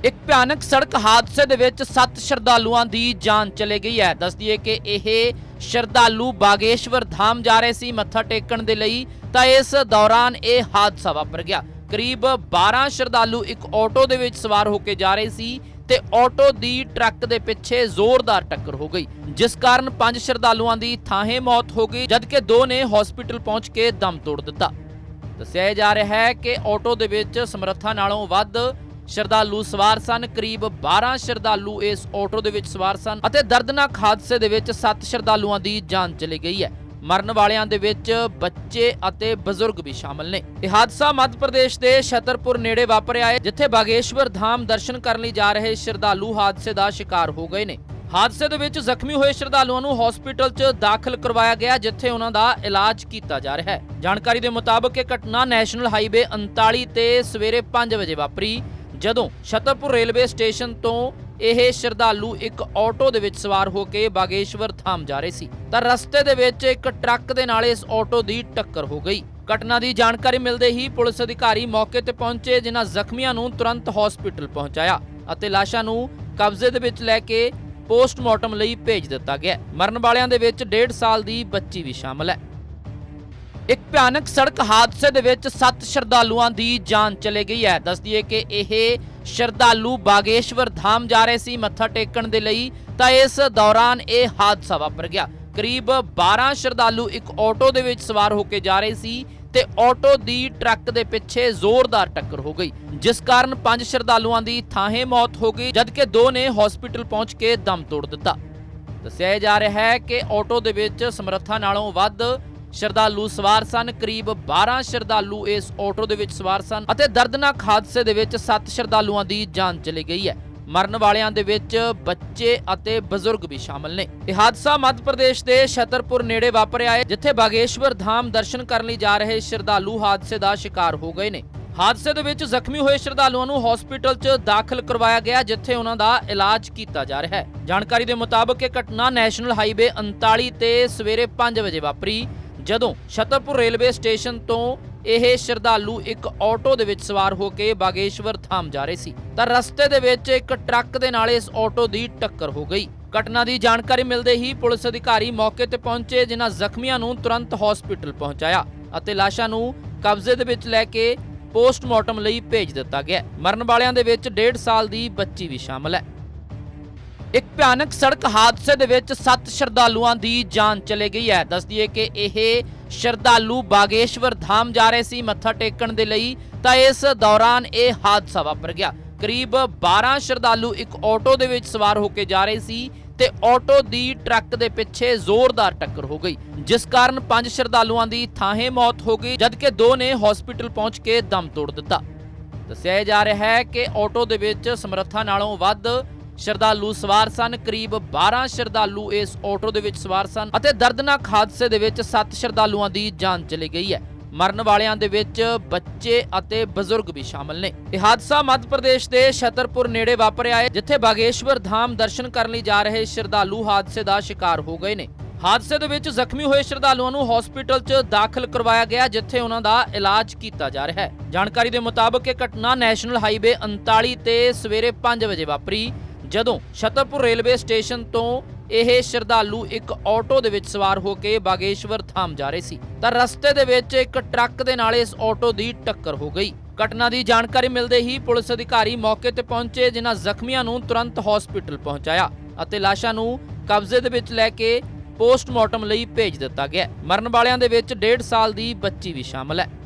एक भयानक सड़क हादसे दे विच 7 श्रद्धालुआं दी जान चली गई है। दस दिए कि यह श्रद्धालु बागेश्वर धाम जा रहे सी मत्था टेकण दे लई तां इस दौरान यह हादसा वापर गया। करीब 12 श्रद्धालु एक ऑटो दे विच सवार होकर जा रहे सी ते ऑटो दी ट्रक दे पिछे जोरदार टक्कर हो गई, जिस कारण 5 श्रद्धालुआं दी थाहे मौत हो गई, जबकि 2 ने हॉस्पिटल पहुंच के दम तोड़ दिता। दस्सिया जा रहा है कि ऑटो दे विच समर्था नालों वध श्रद्धालु सवार सन। करीब 12 श्रद्धालु इस ऑटो दे विच सवार सन अते दर्दनाक हादसे दे विच 7 श्रद्धालुआं दी जान चली गई है। मरण वालियां दे विच बच्चे अते बजुर्ग भी शामिल ने। यह हादसा मध्य प्रदेश के छतरपुर नेड़े वापरिया है, जिथे बागेश्वर धाम दर्शन करने जा रहे श्रद्धालु हादसे का शिकार हो गए ने। हादसे दे विच जख्मी हुए श्रद्धालुओं नूं हॉस्पिटल च दाखिल करवाया गया, जिथे उन्हां दा इलाज किया जा रहा है। जानकारी के मुताबिक यह घटना नैशनल हाईवे 39 ते सवेरे 5 बजे वापरी, जदों छतरपुर रेलवे स्टेशन तो यह श्रद्धालु एक ऑटो दे विच सवार होकर बागेश्वर धाम जा रहे सी तां रस्ते दे विच एक ट्रक दे नाल इस ऑटो दी टक्कर हो गई। घटना की जानकारी मिलते ही पुलिस अधिकारी मौके ते पहुंचे, जिन्हां जख्मियां नूं तुरंत हॉस्पिटल पहुंचाया अते लाशां नूं कब्जे दे विच लैके पोस्टमार्टम लई भेज दिता गया। मरण वालियां दे विच 1.5 साल दी बच्ची भी शामिल है। एक भयानक सड़क हादसे दे विच 7 श्रद्धालुआं दी जान चली गई है। दस दिए कि यह श्रद्धालु बागेश्वर धाम जा रहे सी मत्था टेकण दे लई तां इस दौरान यह हादसा वापर गया। करीब 12 श्रद्धालु एक ऑटो दे विच सवार होकर जा रहे सी ते ऑटो दी ट्रक दे पिछे जोरदार टक्कर हो गई, जिस कारण 5 श्रद्धालुआं दी थाहे मौत हो गई, जबकि 2 ने हॉस्पिटल पहुंच के दम तोड़ दिता। दस्सिया जा रहा है कि ऑटो दे विच समर्था नालों वध श्रद्धालु सवार सन। करीब 12 श्रद्धालु इस ऑटो दे विच सवार सन अते दर्दनाक हादसे दे विच 7 श्रद्धालुआं दी जान चली गई है। मरण वालियां दे विच बच्चे अते बजुर्ग भी शामिल ने। यह हादसा मध्य प्रदेश के छतरपुर नेड़े वापरिया है, जिथे बागेश्वर धाम दर्शन करने जा रहे श्रद्धालु हादसे का शिकार हो गए ने। हादसे दे विच जख्मी हुए श्रद्धालुओं नूं हॉस्पिटल च दाखिल करवाया गया, जिथे उन्हां दा इलाज किया जा रहा है। जानकारी के मुताबिक यह घटना नैशनल हाईवे 39 ते सवेरे 5 बजे वापरी, जदों छतरपुर रेलवे स्टेशन तो यह श्रद्धालु एक ऑटो दे विच सवार होकर बागेश्वर धाम जा रहे सी तां रस्ते दे विच एक ट्रक दे नाल इस ऑटो दी टक्कर हो गई। घटना की जानकारी मिलते ही पुलिस अधिकारी मौके ते पहुंचे, जिन्हां जख्मियां नूं तुरंत हॉस्पिटल पहुंचाया अते लाशां नूं कब्जे दे विच लैके पोस्टमार्टम लई भेज दिता गया। मरण वालियां दे विच 1.5 साल दी बच्ची भी शामिल है। एक भयानक सड़क हादसे दे विच 7 श्रद्धालुआं दी जान चली गई है। दस दिए कि यह श्रद्धालु बागेश्वर धाम जा रहे सी मत्था टेकण दे लई तां इस दौरान यह हादसा वापर गया। करीब 12 श्रद्धालु एक ऑटो दे विच सवार होकर जा रहे सी ते ऑटो दी ट्रक दे पिछे जोरदार टक्कर हो गई, जिस कारण 5 श्रद्धालुआं दी थाहे मौत हो गई, जबकि 2 ने हॉस्पिटल पहुंच के दम तोड़ दिता। दस्सिया जा रहा है कि ऑटो दे विच समर्था नालों वध श्रद्धालु सवार सन। करीब 12 श्रद्धालु इस ऑटो दे विच सवार सन अते दर्दनाक हादसे दे विच 7 श्रद्धालुआं दी जान चली गई है। मरण वालियां दे विच बच्चे अते बजुर्ग भी शामिल ने। यह हादसा मध्य प्रदेश के छतरपुर नेड़े वापरिया है, जिथे बागेश्वर धाम दर्शन करने जा रहे श्रद्धालु हादसे का शिकार हो गए ने। हादसे दे विच जख्मी हुए श्रद्धालुओं नूं हॉस्पिटल च दाखिल करवाया गया, जिथे उन्हां दा इलाज किया जा रहा है। जानकारी के मुताबिक यह घटना नैशनल हाईवे 39 ते सवेरे 5 बजे वापरी, जदों छतरपुर रेलवे स्टेशन तो यह श्रद्धालु एक ऑटो दे विच सवार होकर बागेश्वर धाम जा रहे सी तां रस्ते दे विच एक ट्रक दे नाल इस ऑटो दी टक्कर हो गई। घटना की जानकारी मिलते ही पुलिस अधिकारी मौके ते पहुंचे, जिन्हां जख्मियां नूं तुरंत हॉस्पिटल पहुंचाया अते लाशां नूं कब्जे दे विच लैके पोस्टमार्टम लई भेज दिता गया। मरण वालियां दे विच 1.5 साल दी बच्ची भी शामिल है।